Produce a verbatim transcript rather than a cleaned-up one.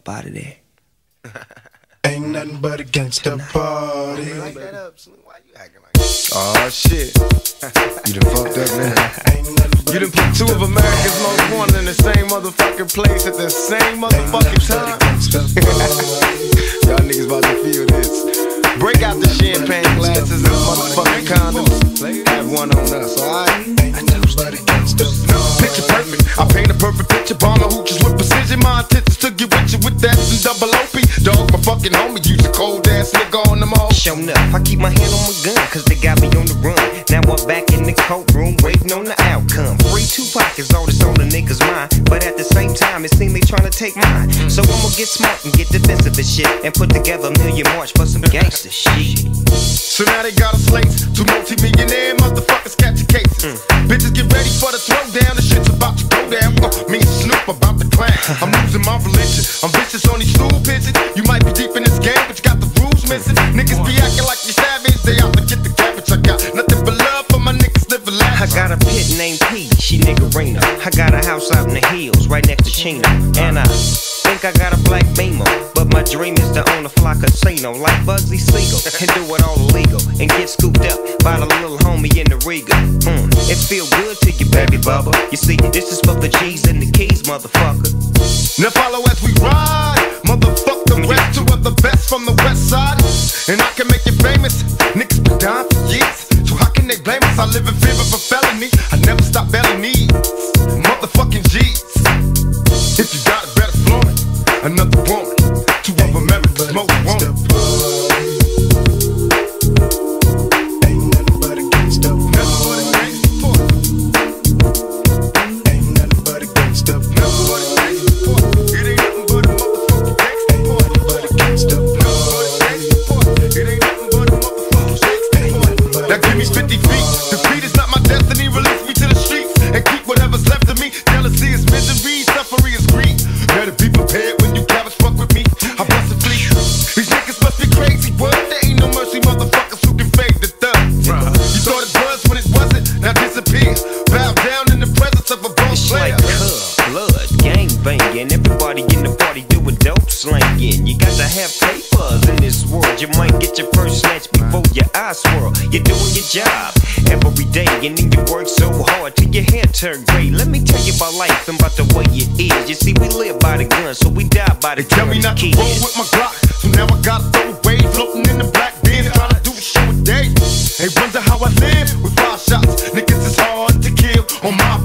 up out of there. Ain't nothing but a gangsta party. Like that up, Slim. Why you acting like that? Oh shit. You done fucked up now. You done put two of America's most wanted in the same motherfucking place at the same motherfucking time. Y'all niggas about to feel this. Break out the champagne glasses and motherfucking condoms. Have one on us, alright? Picture perfect. I paint a perfect picture. Bomber hooches with precision. My intentions to get with you with that and double O P. Dog, my fucking homie. Use a cold ass nigga on them all. Shown up, I keep my hand on my gun, cause they got me on the run. Now I'm back in the courtroom, waiting on the outcome. Free Tupac is all that's on the niggas' mind, but at the same time, it seems they tryna take mine. So I'ma get smart and get defensive and shit, and put together a million march for some gangster shit. So now they got us slates, two multi-millionaire motherfuckers catching cases. Mm. Bitches get ready for the throwdown, the shit's about to go down. Uh, me and Snoop about to climb. I'm losing my religion, I'm vicious on these stool pigeons. You might be deep in this game, but you got the rules missing. Niggas be acting like you savage, they out to get the cabbage. I got nothing but love for my niggas living life. I got a pit named P, she niggerina. I got a house out in the hills, right next to Chino. And I think I got a black Beamer, but my dream is to own a fly casino like Bugsy Siegel and do it all illegal and get scooped up by the little homie in the Riga. Mm, it feel good to you, baby bubba. You see, this is for the G's and the keys, motherfucker. Now follow as we ride, motherfuck the rest. Two of the best from the west side, and I can make you famous. Niggas been dying for years, so how can they blame us? I live in fear of a felony. I never stop belly needs, motherfucking G's. If you got it, better flaunt it. Another woman, two of America's most wanted. Ain't nothing but a gangsta party. Ain't nothing but a gangsta party. It ain't nothing but a motherfucking gangsta party. It ain't nothing but a motherfucking gangsta party. Now give me fifty feet. Defeat is not my destiny. Release me to the streets and keep whatever's left of me. Jealousy is misery, suffering is greed. Better be prepared when you cowards fuck with me. I bust a fleet. These niggas must be crazy. What? There ain't no mercy, motherfuckers who can fade the thug. You thought it was when it wasn't. Now disappear. Bow down in the presence of a boss player. It's like cub, blood, gang banging. Everybody in the party doing dope slanging. You got to have papers in this world. You might get your first snatch before your eyes swirl. You're doing your job every day, and then you work so hard till your hair turn gray. Let me tell you about life and about the way it is. You see, we live by the gun, so we die by the They tell me not to roll with my Glock, so now I gotta throw away. Floating in the black beans, trying to do a show a day. They wonder how I live with five shots. Niggas is hard to kill on my